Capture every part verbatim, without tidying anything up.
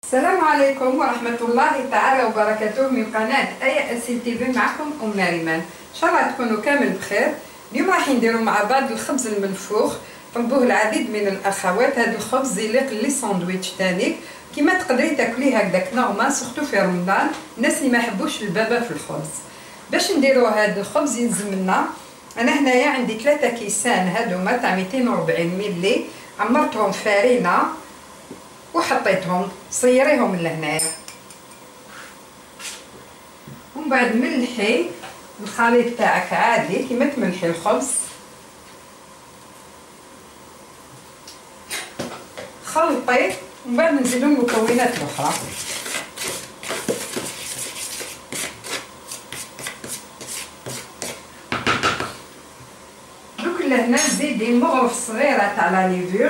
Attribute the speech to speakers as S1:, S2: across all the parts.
S1: السلام عليكم ورحمة الله تعالى وبركاته من قناة آية أسيل تي في. معكم أم ناريمان. إن شاء الله تكونوا كامل بخير. اليوم راح نديروا مع بعض الخبز المنفوخ. طلبوه العديد من الأخوات. هذا الخبز يليق لي ساندويتش تانيك كيما تقدري تاكليه هكذاك نورمال، سورتو في رمضان الناس اللي ما يحبوش البابا في الخبز. باش نديروا هذا الخبز يلزم لنا، أنا هنايا عندي ثلاثة كيسان هادوما تاع مئتين وأربعين ملي، عمرتهم فارينة وحطيتهم صيريهم لهنايا، ومن بعد ملحي الخليط تاعك عادي كيما تملحي الخبز، خلطي ومن بعد نزيدو المكونات الاخرى. دوك لهنا زيدي مغرف صغيره تاع لا ليفور،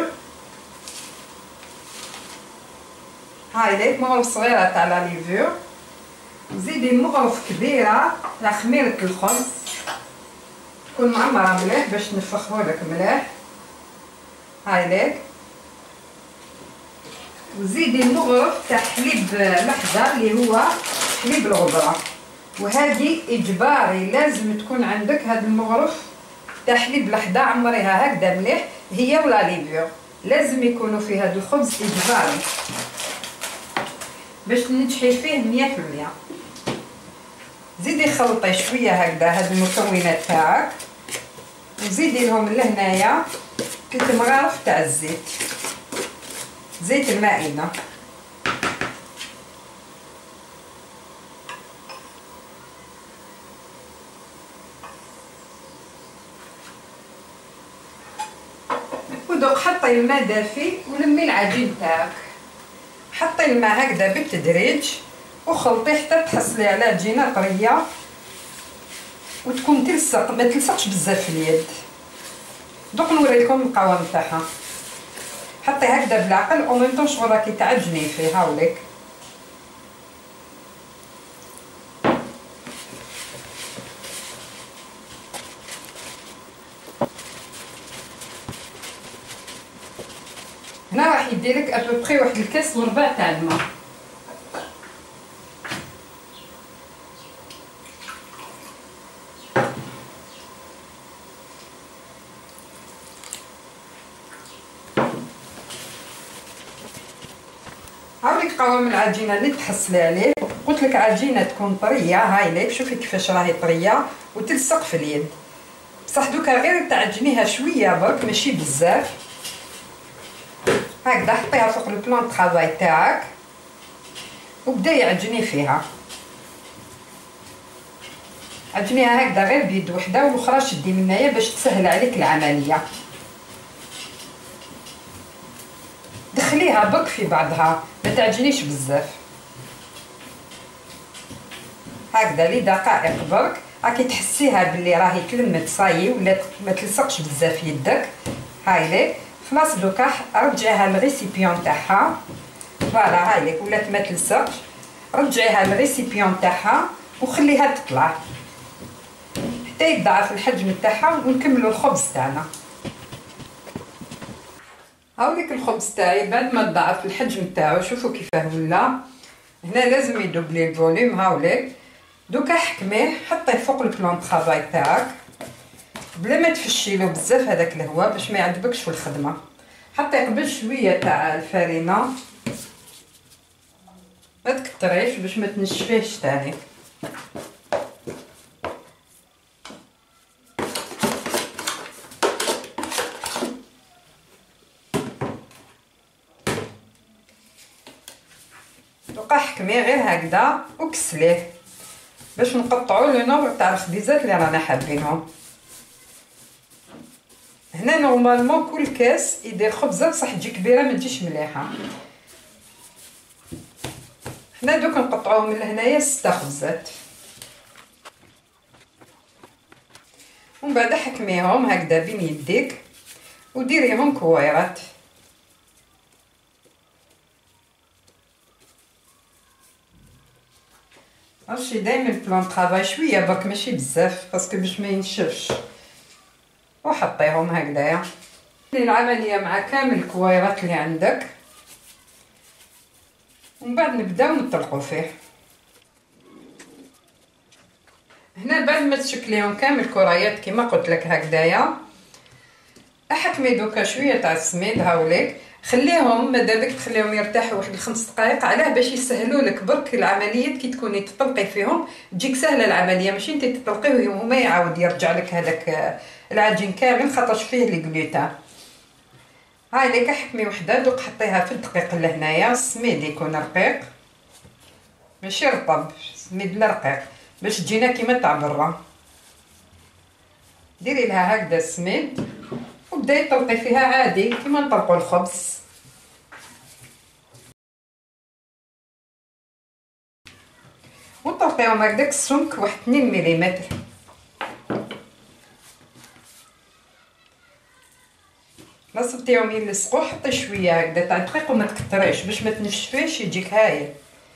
S1: هاي ليك مغرف صغيره تاع لا ليفور، وزيدي مغرف كبيره تاع خميره الخبز تكون معمره مليح باش نفخهولك مليح، هاي ليك. وزيدي مغرف تاع حليب لحظه اللي هو حليب الغبره، وهذه اجباري لازم تكون عندك هذا المغرف تاع حليب لحظه، عمريها هكذا مليح هي ولا ليفور، لازم يكونوا في هذا الخبز اجباري باش تنجحي فيه مية في المية. زيدي خلطي شويه هكذا هاد المكونات تاعك، وزيدي لهم لهنايا ثلاث مغارف تاع الزيت، زيت المائده، ودوق حطي الماء دافي ولمي العجين تاعك، حطي الماء هكذا بالتدريج وخلطي حتى تحصلي على عجينه طريه وتكون تلصق، ما تلصقش بزاف في اليد. دوك نوريكم القوام تاعها، حطي هكذا بالعقل او ميم طون شغل راكي تعجني فيه. هاوليك هنا راح يديلك ابوبخي واحد الكاس وربع تاع الماء. هاوليك قوام العجينه اللي تحصلي عليه، قلت لك عجينه تكون طريه، هاي ليك شوفي كيفاش راهي طريه وتلصق في اليد، بصح دوكا غير تعجنيها شويه برك ماشي بزاف. هكذا حطيها فوق البلان طرافاي تاعك وبداي عجني فيها، عجنيها هكذا غير بيد وحده والاخرى شدي منايا باش تسهل عليك العمليه. دخليها برك في بعضها ما تعجنيش بزاف، هكذا لدقائق برك راكي تحسيها باللي راهي تلمت صايي ولا ما تلصقش بزاف يدك. هاي ليك خلاص دوكا رجعيها للريسيبيون تاعها، فوالا هاي ليك ولات ما تلصقش، رجعيها للريسيبيون تاعها وخليها تطلع حتى يضاعف الحجم تاعها ونكملوا الخبز تاعنا. هاوليك الخبز تاعي بعد ما ضاعف الحجم تاعو، شوفوا كيفاه ولا، هنا لازم يدوبلي الفوليوم. هاوليك دوكا حكميه، حطيه فوق البلان طرافاي تاعك بلا ما تفشيلو بزاف هذاك الهواء باش ما يعذبكش في الخدمه. حطي قبل شويه تاع الفارينه، ما تكتريش باش ما تنشفيهش تاني. دوكا حكميه غير هكذا وكسليه باش نقطعوا لو نومبر تاع الخبيزات اللي رانا حابينهم. هنا نورمالمون كل كاس يدير خبزه بصح تجي كبيره ما تجيش مليحه. حنا دوك نقطعوهم من هنايا ستة خبزات، ومن بعد حكميهم هكذا بين يديك وديريهم كويرات. رشي دايما البلان طرافاي شويه برك ماشي بزاف باسكو باش ما ينشفش، وحطيهم هكذايا. العمليه مع كامل الكويرات اللي عندك ومن بعد نبداو نطلقوا فيه. هنا بعد ما تشكليهم كامل كريات كيما قلت لك هكذايا، احكمي دوكا شويه تاع السميد هاوليك، خليهم ماذا بك تخليهم يرتاحوا واحد الخمس دقائق، علاه باش يسهلوا لك برك العمليه. كي تكوني تطلقي فيهم تجيك سهله العمليه، ماشي انت تطلقيه وهما يعاود يرجع لك هذاك العجين كامل خاطرش فيه لي غلوتان. هاي ليك حكمي وحده دوك حطيها في الدقيق لهنايا، السميد يكون رقيق ماشي رطب، سميد لا رقيق باش تجينا كيما تاع برا. ديري لها هكذا السميد وبداي طلقي فيها عادي كيما نطلقوا الخبز. ونطلقيهم هكذاك السمك واحد اثنين مليمتر. لا صبتيهم يلصقوا حطي شويه هكذا تاع دقيق وما تكثريش باش ما تنشفيش يجيك هايل.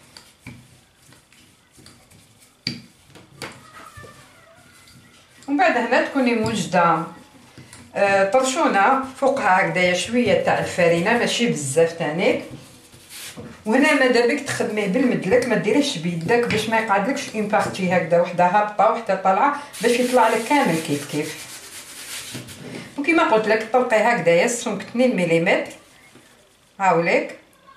S1: ومن بعد هنا تكوني موجده آه طرشونه فوقها هكذايا شويه تاع الفرينه ماشي بزاف تانيك. وهنا ماذا بك تخدميه بالمدلك، ما ديريش بيدك باش ما يقعدلكش اون بارتي هكذا وحده هابطه وحده طالعه باش يطلع لك كامل كيف كيف. وكيما قلت لك طلقي هكذايا السمك اثنين مليمتر هاوليك.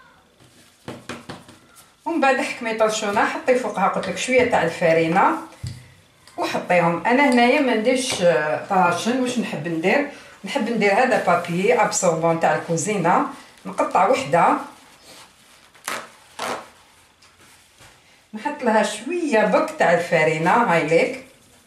S1: ومن بعد حكمي طرشونه حطي فوقها قلت لك شويه تاع الفرينه وحطيهم. انا هنايا ما نديرش طاشن، واش نحب ندير؟ نحب ندير هذا بابي ابسوربون تاع الكوزينه، نقطع وحده نحط لها شويه برك تاع الفرينه هاي ليك،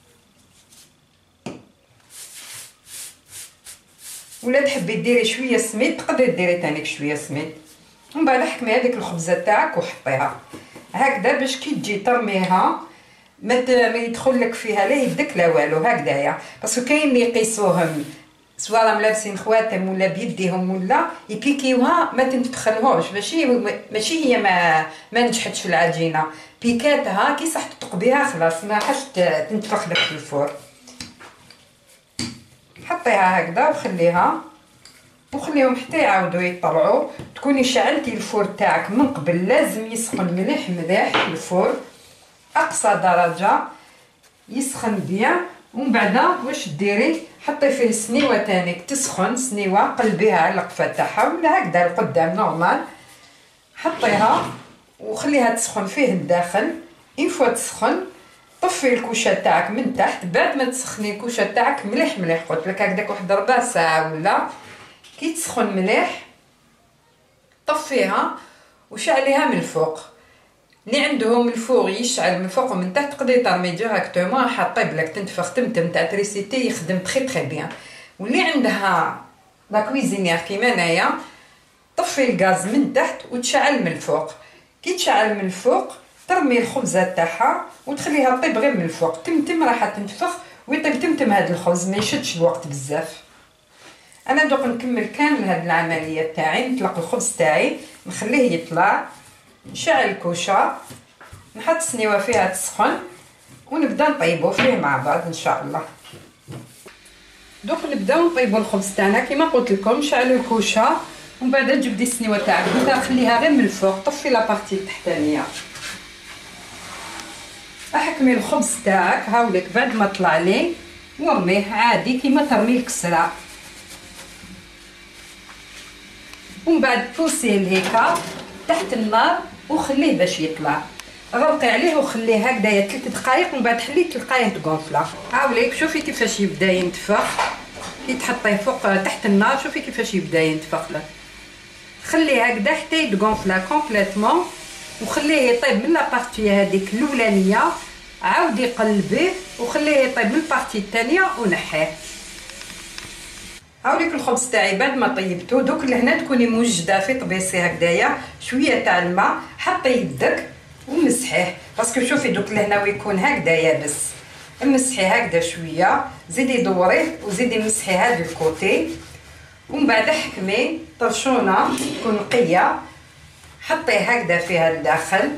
S1: ولا تحبي ديري شويه سميد تقدري ديري تانيك شويه سميد. ومن بعد حكمي هذيك الخبزه تاعك وحطيها هكذا باش كي تجي ترميها ما يدخل لك فيها لا يدك لا والو هكذايا. باسكو كاين اللي يقيسوهم سواء راهم لابسين خواتم ولا بيديهم ولا يبيكيوها ما تنتفخلهمش، ماشي ماشي هي ما ما نجحتش في العجينه، بيكاتها كي صح تطق بها خلاص ما حاش تنتفخ لك في الفور. حطيها هكذا وخليها وخليهم حتى يعاودوا يطلعوا. تكوني شعلتي الفور تاعك من قبل، لازم يسخن مليح مليح الفور اقصى درجه يسخن بيان. ومن بعد واش ديري؟ حطي فيه سنيوه تانيك تسخن، سنيوه قلبيها على القفه تاعها ولا هكذا لقدام نورمال، حطيها وخليها تسخن فيه الداخل. اين فوا تسخن طفي الكوشه تاعك من تحت، بعد ما تسخني الكوشه تاعك مليح مليح قلت لك هكذاك واحد ربع ساعه ولا كي تسخن مليح طفيها وشعليها من الفوق. اللي عندهم الفوغ يشعل من فوق ومن تحت تقدري ترمي ديريكتومون حطيب لك تنتفخ تمتم تاع تريسيتي يخدم تري تري بيان. واللي عندها لا كويزينيير كيما انايا طفي الغاز من تحت وتشعل من الفوق. كي تشعل من الفوق ترمي الخبزه تاعها وتخليها طيب غير من الفوق تمتم راح تنتفخ ويطيب تمتم هذا الخبز ما يشدش الوقت بزاف. انا دوك نكمل كامل هذه العمليه تاعي، نطلق الخبز تاعي نخليه يطلع، نشعل الكوشه نحط سنيوه فيها تسخن ونبدا نطيبو فيه مع بعض ان شاء الله. دوك نبداو نطيبو الخبز تاعنا كيما قلت لكم. شعلوا الكوشه ومن بعد تجبدي السنيوه تاعك انت خليها غير من الفوق، طفي لابارتي التحتانيه. احكمي الخبز تاعك هاوليك بعد ما طلع لي ورميه عادي كيما ترمي الكسره، ومن بعد بوسيه لهيكا تحت النار وخليه باش يطلع. غلقي عليه وخليه هكذايا ثلاث دقائق ومن بعد خليه تلقايه تغونفلا. هاوليك شوفي كيفاش يبدا ينتفخ كي تحطيه فوق تحت النار، شوفي كيفاش يبدا ينتفخ لك. خليه هكذا حتى يتغونفلا كومبليتمون وخليه يطيب من لابارتي هذيك الاولانيه، عاودي قلبيه وخليه يطيب من البارتي الثانيه ونحيه. هاوليك الخبز تاعي بعد ما طيبته. دوك لهنا تكوني موجده في طبيسي هكذايا شويه تاع الماء، حطي يدك ومسحيه باسكو شوفي دوك لهنا ويكون هكذا يابس، مسحيه هكذا شويه، زيدي دوريه وزيدي مسحي هذا الكوتي. ومن بعد حكمي طرشونه تكون نقيه حطيه هكذا فيها الداخل،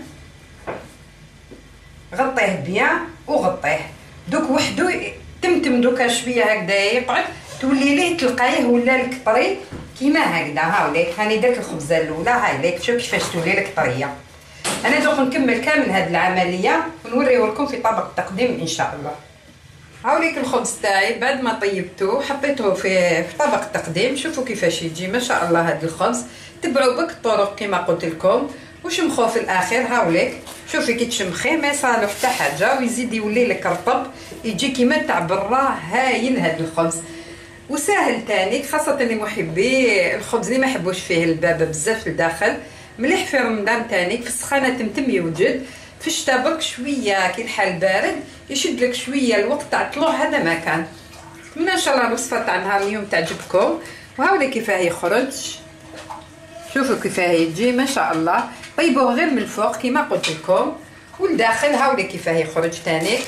S1: غطيه بيان وغطيه. دوك وحدو تمتم دوكا شويه هكذا يقعد تولي ليه تلقايه ولا لك طري كيما هكذا. هاوليك هاني داك الخبزه الاولى هاي ليك شوف كيفاش تولي لك طريه. انا دوك نكمل كامل هاد العمليه ونوريه لكم في طبق التقديم ان شاء الله. هاوليك الخبز تاعي بعد ما طيبته حطيته في في طبق التقديم. شوفوا كيفاش يجي ما شاء الله هاد الخبز. تبعوا بك الطرق كما قلت لكم وشمخوه في الاخير. هاوليك شوفي كي تشمخيه ما يصالو حتى حاجه ويزيد يولي لك رطب يجي كيما تاع برا. هايل هاد الخبز وساهل تاني خاصه لمحبي الخبز اللي ما يحبوش فيه البابه بزاف لداخل. مليح في رمضان تاني في السخانه تمتم يوجد. في الشتا برك شويه كي الحال بارد يشد لك شويه الوقت تاع الطلوع. هذا ما كان. نتمنى ان شاء الله الوصفه تاع نهار اليوم تعجبكم. وهاولي كيفاه يخرج. شوفوا كيفاه يجي ما شاء الله. طيبوه غير من الفوق كيما قلت لكم والداخل هاولي كيفاه يخرج تاني.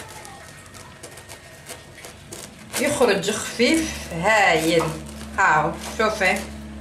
S1: يخرج خفيف هايل. هاو شوفي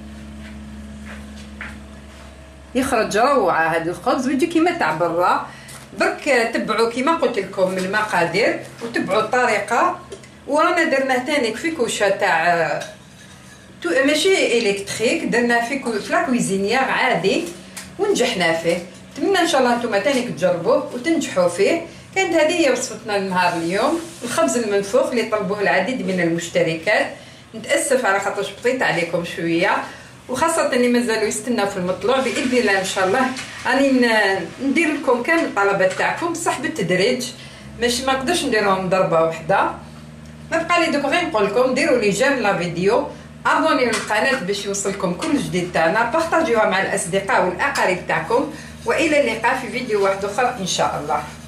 S1: يخرج روعه هذا الخبز ويجي كيما تاع برا. برك تبعوا كيما قلت لكم من المقادير وتبعوا الطريقه. ورانا درناه تاني في كوشه تاع ماشي الكتريك درنا في كو... في لا كويزينيير عادي ونجحنا فيه. نتمنى ان شاء الله نتوما تاني تجربوه وتنجحوا فيه. كانت هذه هي وصفتنا لنهار اليوم الخبز المنفوخ اللي طلبوه العديد من المشتركات. نتاسف على خاطرش بطيت عليكم شويه وخاصه اللي مازالوا يستناو في المطلوع. باذن الله ان شاء الله راني ندير لكم كامل الطلبات تاعكم بصح بالتدريج ماشي ما نقدرش نديرهم ضربه واحده. ما بقى لي دوك غير نقول لكم ديروا لي جيم لا فيديو ابونيو للقناه باش يوصلكم كل جديد تاعنا. بارطاجيوها مع الاصدقاء والاقارب تاعكم والى اللقاء في فيديو واحد اخر ان شاء الله.